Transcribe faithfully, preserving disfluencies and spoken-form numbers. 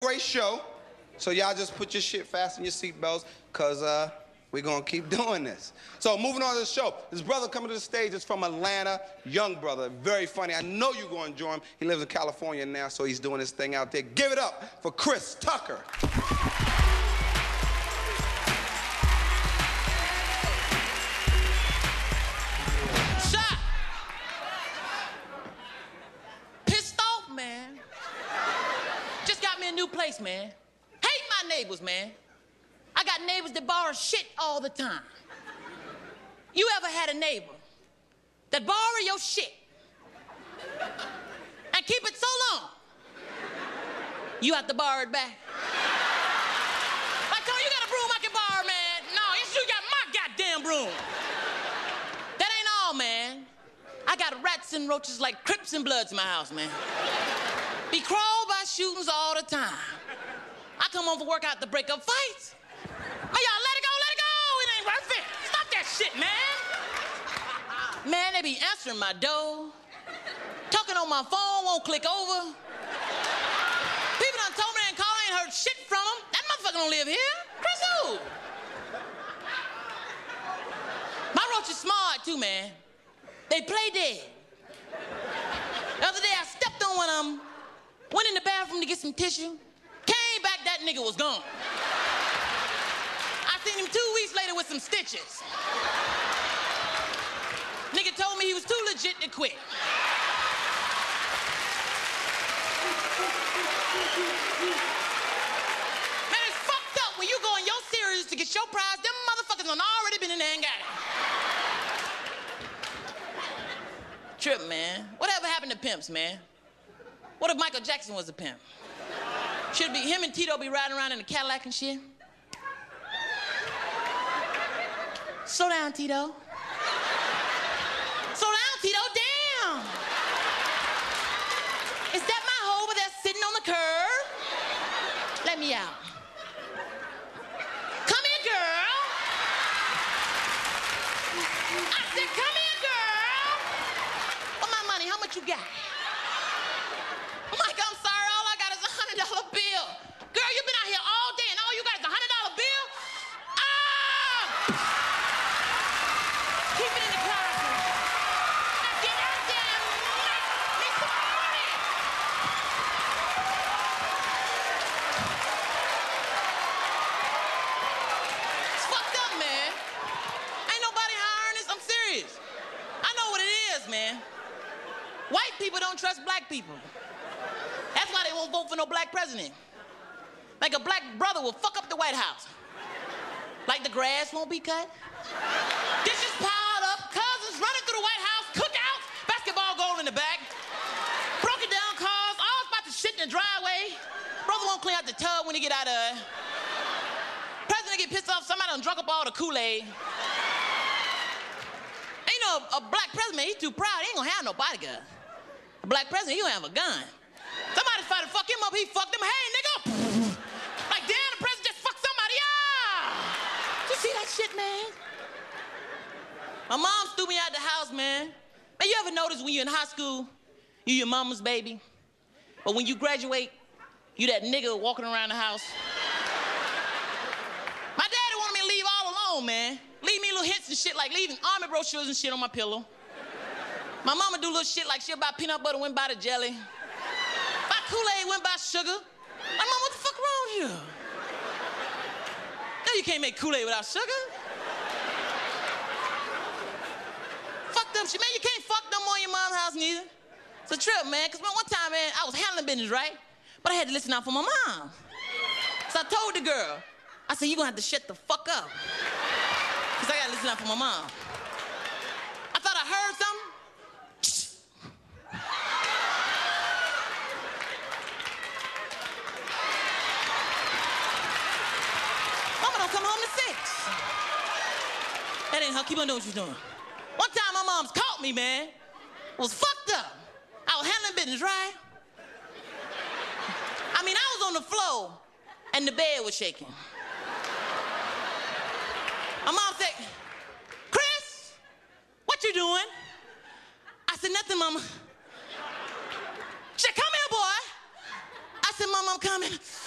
Great show. So y'all just put your shit fast in your seatbelts, cause uh, we're gonna keep doing this. So moving on to the show. This brother coming to the stage is from Atlanta, young brother, very funny. I know you're gonna enjoy him. He lives in California now, so he's doing his thing out there. Give it up for Chris Tucker. Shot. Pissed off, man. Just got me a new place, man. Hate my neighbors, man. I got neighbors that borrow shit all the time. You ever had a neighbor that borrow your shit and keep it so long, you have to borrow it back? Like, Tony, you got a broom I can borrow, man? No, yes, you got my goddamn broom. That ain't all, man. I got rats and roaches like Crips and Bloods in my house, man. Be crawled by shootings all the time. I come home from work out to break up fights. Oh, y'all, let it go, let it go. It ain't worth it. Stop that shit, man. Man, they be answering my door. Talking on my phone, won't click over. People done told me they ain't call, I ain't heard shit from them. That motherfucker don't live here. Chris who? My roach is smart, too, man. They play dead. The other day, I stepped on one of them, went in the bathroom to get some tissue, came back, that nigga was gone. I seen him two weeks later with some stitches. Nigga told me he was too legit to quit. Man, it's fucked up when you go in your series to get your prize, them motherfuckers done already been in there and got it. Trip, man. Whatever happened to pimps, man? What if Michael Jackson was a pimp? Should be him and Tito be riding around in a Cadillac and shit? Slow down, Tito. Slow down, Tito, damn. Is that my hoe over there sitting on the curb? Let me out. Come here, girl. I said, come here, girl. Where my money? How much you got? Mike, I'm sorry, all I got is a hundred dollar bill. Girl, you've been out here all day and all you got is a hundred dollar bill? Ah! Keep it in the closet. Now get out there and make me some money. It's fucked up, man. Ain't nobody hiring this, I'm serious. I know what it is, man. White people don't trust black people. That's why they won't vote for no black president. Like a black brother will fuck up the White House. Like the grass won't be cut. Dishes piled up, cousins running through the White House, cookouts, basketball goal in the back, broken down cars, all about to shit in the driveway. Brother won't clean out the tub when he get out of it. President get pissed off, somebody done drunk up all the Kool-Aid. Ain't no a black president, he's too proud, he ain't gonna have no bodyguard. A black president, he gonna have a gun. Somebody tried to fuck him up, he fucked him. Hey, nigga! Like, damn, the president just fucked somebody up! You see that shit, man? My mom threw me out the house, man. Man, you ever notice when you're in high school, you your mama's baby? But when you graduate, you that nigga walking around the house? My daddy wanted me to leave all alone, man. Leave me little hints and shit, like leaving army brochures and shit on my pillow. My mama do little shit like she'll buy peanut butter, went buy the jelly. Buy Kool-Aid, went buy sugar. Like, Mom, what the fuck wrong with you? No, you can't make Kool-Aid without sugar. Fuck them shit, man. You can't fuck no more in your mom's house neither. It's a trip, man. Cause man, one time, man, I was handling business, right? But I had to listen out for my mom. So I told the girl, I said, you gonna have to shut the fuck up. Cause I gotta listen out for my mom. I thought I heard something. Come home to six. That ain't her. Keep on doing what you're doing. One time my mom's caught me, man. I was fucked up. I was handling business, right? I mean, I was on the floor and the bed was shaking. My mom said, Chris, what you doing? I said, nothing, Mama. She said, come here, boy. I said, Mama, I'm coming.